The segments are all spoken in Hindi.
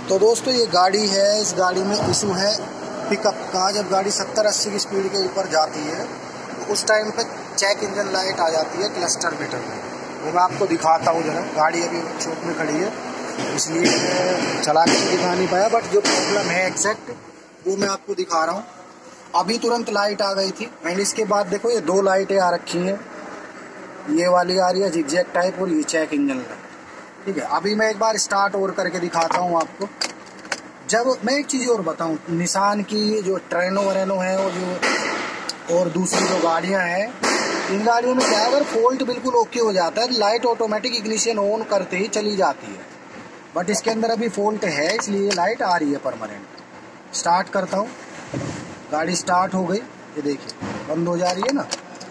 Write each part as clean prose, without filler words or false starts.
तो दोस्तों ये गाड़ी है, इस गाड़ी में इशू है पिकअप का। जब गाड़ी 70-80 की स्पीड के ऊपर जाती है तो उस टाइम पे चेक इंजन लाइट आ जाती है क्लस्टर मीटर में। वो मैं आपको दिखाता हूँ जरा। गाड़ी अभी चौक में खड़ी है इसलिए मैं चला के दिखा नहीं पाया, बट जो प्रॉब्लम है एग्जैक्ट वो मैं आपको दिखा रहा हूँ। अभी तुरंत लाइट आ गई थी एंड इसके बाद देखो ये 2 लाइटें आ रखी हैं, ये वाली आ रही है जिगजैग टाइप और ये चेक इंजन लाइट। ठीक है, अभी मैं एक बार स्टार्ट और करके दिखाता हूँ आपको। जब मैं एक चीज़ और बताऊँ, निसान की जो ट्रेनो वरेनो है और दूसरी जो गाड़ियाँ हैं, इन गाड़ियों में क्या है, अगर फॉल्ट बिल्कुल ओके हो जाता है लाइट ऑटोमेटिक इग्निशन ऑन करते ही चली जाती है। बट इसके अंदर अभी फॉल्ट है इसलिए लाइट आ रही है परमानेंट। स्टार्ट करता हूँ, गाड़ी स्टार्ट हो गई, ये देखिए बंद हो जा रही है ना,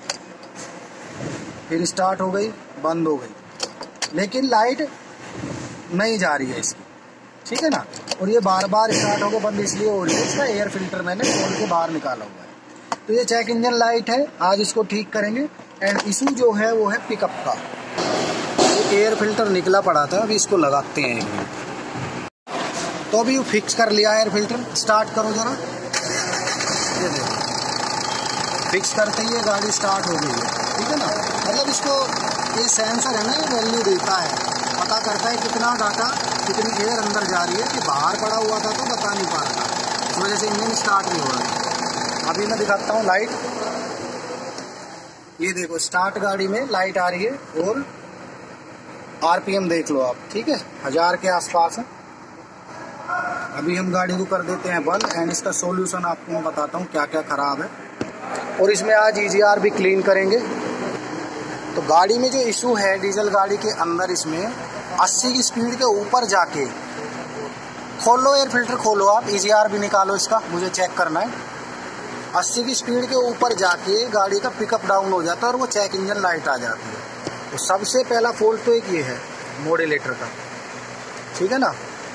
फिर स्टार्ट हो गई, बंद हो गई, लेकिन लाइट नहीं जा रही है इसकी। ठीक है ना, और ये बार बार स्टार्ट होकर बंद इसलिए हो रही है, इसका एयर फिल्टर मैंने खोल के बाहर निकाला हुआ है। तो ये चेक इंजन लाइट है, आज इसको ठीक करेंगे। एंड इशू जो है वो है पिकअप का। ये एयर फिल्टर निकला पड़ा था, अभी इसको लगाते हैं। तो अभी फिक्स कर लिया एयर फिल्टर। स्टार्ट करो जरा, ये देखो फिक्स करते ही ये गाड़ी स्टार्ट हो गई है। ठीक है ना, मतलब इसको ये सेंसर है ना, ये वैल्यू देता है, पता करता है कितना डाटा, कितनी एयर अंदर जा रही है। कि बाहर पड़ा हुआ था तो बता नहीं पा रहा, इस वजह से इंजन स्टार्ट नहीं हो रहा। अभी मैं दिखाता हूँ लाइट, ये देखो स्टार्ट गाड़ी में लाइट आ रही है और आरपीएम देख लो आप। ठीक है, 1000 के आसपास है। अभी हम गाड़ी को कर देते हैं बंद एंड इसका सॉल्यूशन आपको मैं बताता हूँ क्या क्या खराब है, और इसमें आज EGR भी क्लीन करेंगे। तो गाड़ी में जो इशू है डीजल गाड़ी के अंदर, इसमें 80 की स्पीड के ऊपर जाके खोलो एयर फिल्टर, खोलो आप, EGR भी निकालो इसका, मुझे चेक करना है। 80 की स्पीड के ऊपर जाके गाड़ी का पिकअप डाउन हो जाता है और वो चेक इंजन लाइट आ जाती है। तो सबसे पहला फॉल्ट तो एक ये है मॉड्यूलेटर का। ठीक है ना,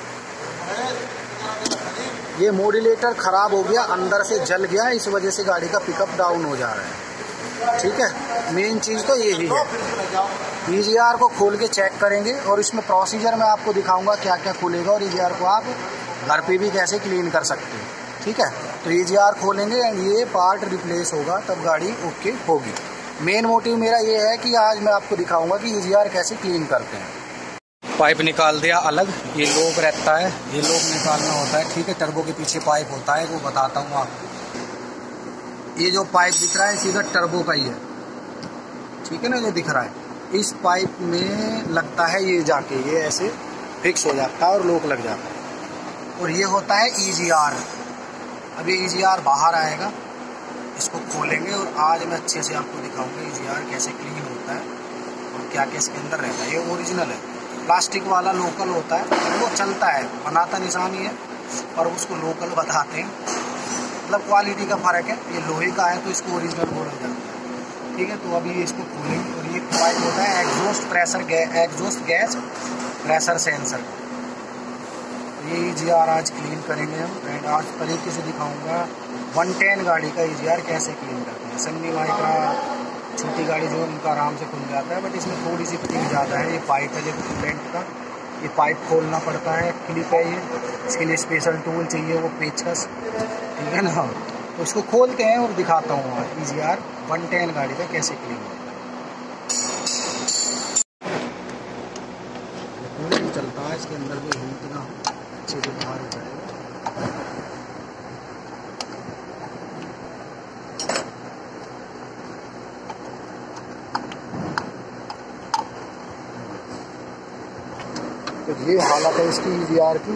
ये मॉड्यूलेटर खराब हो गया, अंदर से जल गया, इस वजह से गाड़ी का पिकअप डाउन हो जा रहा है। ठीक है, मेन चीज़ तो यही है। EGR को खोल के चेक करेंगे और इसमें प्रोसीजर मैं आपको दिखाऊंगा क्या क्या खुलेगा, और EGR को आप घर पे भी कैसे क्लीन कर सकते हैं। ठीक है, तो EGR खोलेंगे एंड ये पार्ट रिप्लेस होगा, तब गाड़ी ओके होगी। मेन मोटिव मेरा ये है कि आज मैं आपको दिखाऊंगा कि EGR कैसे क्लीन करते हैं। पाइप निकाल दिया अलग, ये लोक रहता है, ये लोक निकालना होता है। ठीक है, टर्बो के पीछे पाइप होता है, वो बताता हूँ आपको। ये जो पाइप दिख रहा है सीधा टर्बो का ही है। ठीक है ना, जो दिख रहा है इस पाइप में लगता है, ये जाके ये ऐसे फिक्स हो जाता है और लोक लग जाता है, और ये होता है EGR। अब ये EGR बाहर आएगा, इसको खोलेंगे और आज मैं अच्छे से आपको दिखाऊंगा EGR कैसे क्लीन होता है और क्या क्या इसके अंदर रहता है। ये ओरिजिनल है, प्लास्टिक वाला लोकल होता है, वो चलता है, बनाता निशान ही है और उसको लोकल बताते हैं, मतलब क्वालिटी का फ़र्क है। ये लोहे का है तो इसको ओरिजिनल बोला जाता है। ठीक है, तो अभी इसको खोलेंगे और ये पाइप होता है एग्जॉस्ट गैस प्रेशर सेंसर। ये EGR आज क्लीन करेंगे हम, एंड आज तरीके से दिखाऊंगा 110 गाड़ी का EGR कैसे क्लीन करते हैं। सन्नी माइक्रा छोटी गाड़ी जो उनका आराम से खुल जाता है, बट इसमें थोड़ी सी फिटिंग ज़्यादा है। ये पाइप है जो पेंट का, ये पाइप खोलना पड़ता है, क्लिप है ये, इसके लिए स्पेशल टूल चाहिए, वो पेचकस। ठीक है ना, तो इसको खोलते हैं और दिखाता हूँ आज EGR 110 गाड़ी का कैसे क्लीन होता है। चलता है इसके अंदर भी हीट ना अच्छे से बाहर हो जाएगा। तो ये हालत है इसकी EGR की,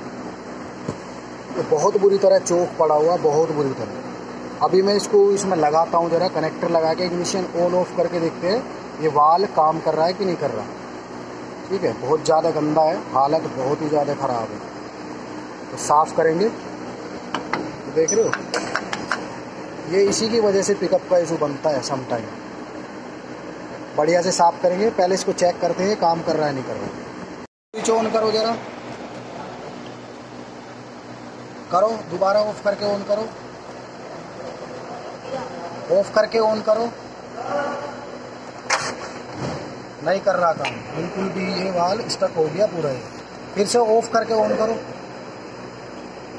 तो बहुत बुरी तरह चोक पड़ा हुआ, बहुत बुरी तरह। अभी मैं इसको इसमें लगाता हूँ जरा, कनेक्टर लगा के इग्निशन ऑन ऑफ करके देखते हैं ये वाल काम कर रहा है कि नहीं कर रहा। ठीक है, बहुत ज़्यादा गंदा है, हालत बहुत ही ज़्यादा ख़राब है। तो साफ़ करेंगे, तो देख रहे हो ये इसी की वजह से पिकअप का इशू बनता है सम टाइम। बढ़िया से साफ़ करेंगे, पहले इसको चेक करते हैं काम कर रहा है नहीं कर रहा है। स्विच ऑन करो जरा, करो दोबारा ऑफ करके ऑन करो, ऑफ करके ऑन करो, नहीं कर रहा काम बिल्कुल भी। ये वाल स्टक हो गया पूरा, ये फिर से ऑफ करके ऑन करो,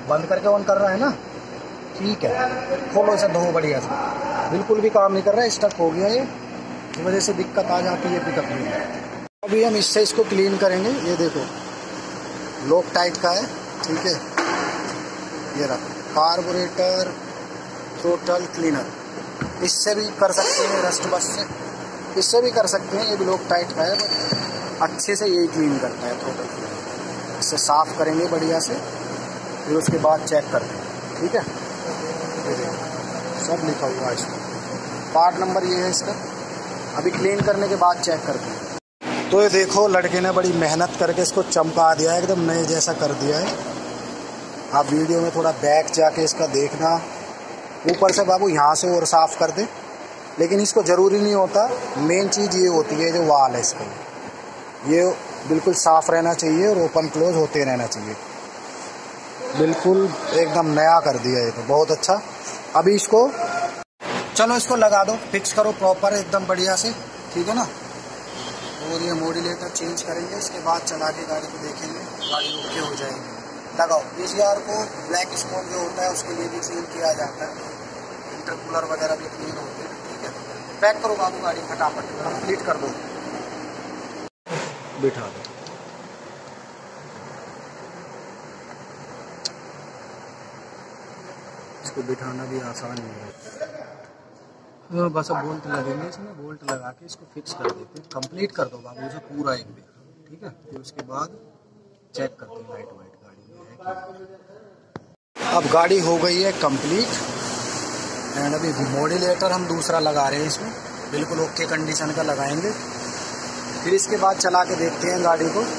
बंद करके ऑन कर रहा है ना, ठीक है। खोलो इसे, दो बढ़िया से। बिल्कुल भी काम नहीं कर रहा है, स्टक हो गया ये, इस वजह से दिक्कत आ जाती है पिकअप में। अभी हम इससे इसको क्लीन करेंगे। ये देखो लॉक टाइट का है, ठीक है। ये रहा कार्बोरेटर थ्रोटल क्लीनर, इससे भी कर सकते हैं, रस्ट बस से इससे भी कर सकते हैं। ये भी लॉक टाइट का है, बट अच्छे से यही क्लीन करता है थ्रोटल क्लीनर। इससे साफ़ करेंगे बढ़िया से, फिर उसके बाद चेक करते हैं, ठीक है। ये देखो सब लिखा हुआ है इसमें, पार्ट नंबर ये है इसका। अभी क्लीन करने के बाद चेक करते हैं। तो ये देखो लड़के ने बड़ी मेहनत करके इसको चमका दिया है, एकदम नए जैसा कर दिया है। आप वीडियो में थोड़ा बैक जाके इसका देखना। ऊपर से बाबू यहाँ से और साफ़ कर दे, लेकिन इसको ज़रूरी नहीं होता। मेन चीज़ ये होती है जो वाल है इसका, ये बिल्कुल साफ़ रहना चाहिए और ओपन क्लोज होते रहना चाहिए। बिल्कुल एकदम नया कर दिया ये तो, बहुत अच्छा। अभी इसको चलो इसको लगा दो, फिक्स करो प्रॉपर एकदम बढ़िया से, ठीक है ना। और ये मॉड्यूलेटर चेंज करेंगे, इसके बाद चला के गाड़ी को देखेंगे, गाड़ी ओके हो जाएगी। लगाओ। EGR को ब्लैक स्पॉट जो होता है उसके लिए भी क्लीन किया जाता है, इंटरकूलर वगैरह भी क्लीन होते हैं, ठीक है। पैक करो बाबू गाड़ी, फटाफट कंप्लीट कर दो, बिठा दो। इसको बिठाना भी आसान नहीं है, तो बस अब बोल्ट लगेंगे इसमें, बोल्ट लगा के इसको फिक्स कर देते हैं। कंप्लीट कर दो बाबू इसे पूरा एक भी, ठीक है। फिर उसके बाद चेक करते हैं लाइट वाइट गाड़ी में है कि। अब गाड़ी हो गई है कंप्लीट, एंड अभी मॉड्यूलेटर हम दूसरा लगा रहे हैं इसमें, बिल्कुल ओके कंडीशन का लगाएंगे। फिर इसके बाद चला के देखते हैं गाड़ी को,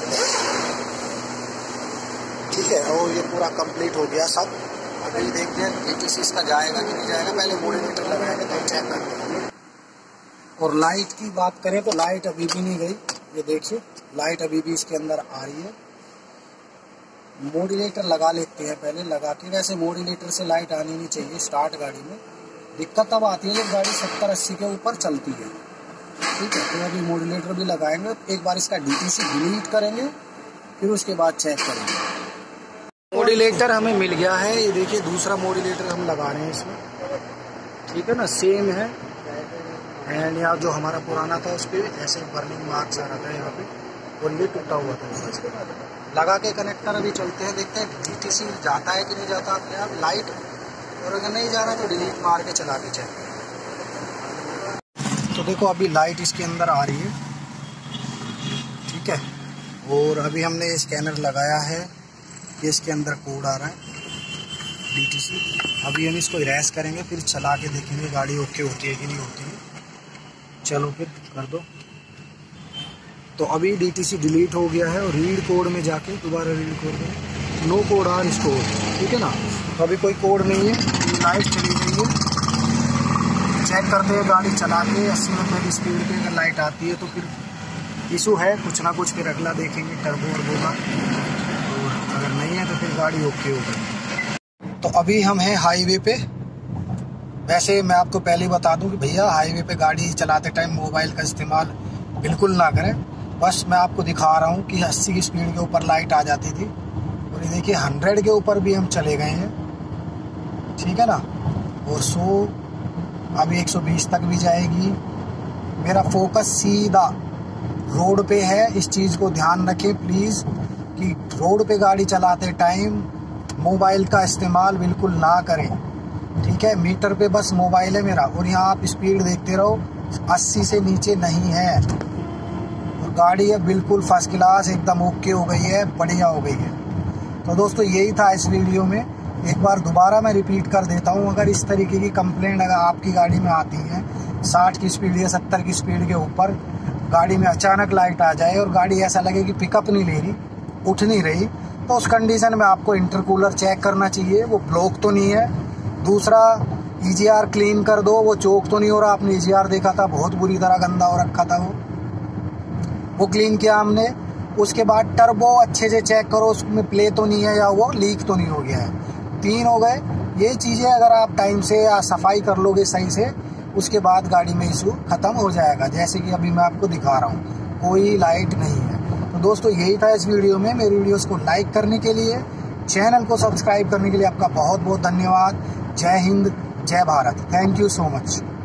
ठीक है। और ये पूरा कंप्लीट हो गया सब। अभी देखते हैं DTC इसका जाएगा कि नहीं जाएगा, पहले मॉड्यूलेटर लगाएंगे तो चेक करते हैं। और लाइट की बात करें तो लाइट अभी भी नहीं गई, ये देखिए लाइट अभी भी इसके अंदर आ रही है। मॉड्यूलेटर लगा लेते हैं पहले, लगा के। वैसे मॉड्यूलेटर से लाइट आनी नहीं चाहिए स्टार्ट गाड़ी में, दिक्कत तब आती है जब गाड़ी 70-80 के ऊपर चलती है, ठीक है। तो अभी मॉड्यूलेटर भी लगाएंगे, एक बार इसका DTC डिलीट करेंगे, फिर उसके बाद चेक करेंगे। मॉड्यूलेटर हमें मिल गया है, ये देखिए दूसरा मॉड्यूलेटर हम लगा रहे हैं इसमें, ठीक है ना, सेम है। एंड यहाँ जो हमारा पुराना था उस पर ऐसे बर्निंग मार्क्स आ रहा था यहाँ पे, वो लिड टूटा हुआ था इसमें। लगा के कनेक्टर अभी चलते हैं, देखते हैं DTC जाता है कि नहीं जाता अपने आप लाइट, और अगर नहीं जा रहा तो डिलीट मार के चला के चेक। तो देखो अभी लाइट इसके अंदर आ रही है, ठीक है। और अभी हमने स्कैनर लगाया है, ये इसके अंदर कोड आ रहा है DTC। अभी हम इसको इरेज करेंगे, फिर चला के देखेंगे गाड़ी ओके होती है कि नहीं होती है। चलो फिर कर दो। तो अभी DTC डिलीट हो गया है, और रीड कोड में जाके दोबारा रीड कोड में नो कोड आर स्टोर, ठीक है ना। तो अभी कोई कोड नहीं है, लाइट चली गई है। चेक करते हैं गाड़ी चला के 80-90 की स्पीड पे, अगर लाइट आती है तो फिर इशू है कुछ ना कुछ, फिर अगला देखेंगे टर्बो वर्बो का। अगर नहीं है तो फिर गाड़ी ओके हो गई। तो अभी हम हैं हाईवे पे। वैसे मैं आपको पहले ही बता दूं कि भैया हाईवे पे गाड़ी चलाते टाइम मोबाइल का इस्तेमाल बिल्कुल ना करें। बस मैं आपको दिखा रहा हूं कि 80 की स्पीड के ऊपर लाइट आ जाती थी, और ये देखिए 100 के ऊपर भी हम चले गए हैं, ठीक है ना। और 100 अभी 120 तक भी जाएगी। मेरा फोकस सीधा रोड पे है, इस चीज़ को ध्यान रखें प्लीज़ कि रोड पे गाड़ी चलाते टाइम मोबाइल का इस्तेमाल बिल्कुल ना करें, ठीक है। मीटर पे बस मोबाइल है मेरा, और यहाँ आप स्पीड देखते रहो, 80 से नीचे नहीं है। और गाड़ी है बिल्कुल फर्स्ट क्लास, एकदम ओके हो गई है, बढ़िया हो गई है। तो दोस्तों यही था इस वीडियो में। एक बार दोबारा मैं रिपीट कर देता हूँ, अगर इस तरीके की कंप्लेंट अगर आपकी गाड़ी में आती है 60 की स्पीड या 70 की स्पीड के ऊपर, गाड़ी में अचानक लाइट आ जाए और गाड़ी ऐसा लगे कि पिकअप नहीं ले रही, उठ नहीं रही, तो उस कंडीशन में आपको इंटरकूलर चेक करना चाहिए, वो ब्लॉक तो नहीं है। दूसरा EGR क्लीन कर दो, वो चोक तो नहीं हो रहा। आपने EGR देखा था, बहुत बुरी तरह गंदा हो रखा था, वो क्लीन किया हमने। उसके बाद टर्बो अच्छे से चेक करो, उसमें प्ले तो नहीं है या वो लीक तो नहीं हो गया है। 3 हो गए। ये चीज़ें अगर आप टाइम से या सफाई कर लोगे सही से, उसके बाद गाड़ी में इशू ख़त्म हो जाएगा, जैसे कि अभी मैं आपको दिखा रहा हूँ, कोई लाइट नहीं है। तो दोस्तों यही था इस वीडियो में। मेरी वीडियोस को लाइक करने के लिए चैनल को सब्सक्राइब करने के लिए आपका बहुत बहुत धन्यवाद। जय हिंद, जय Bharat. Thank you so much.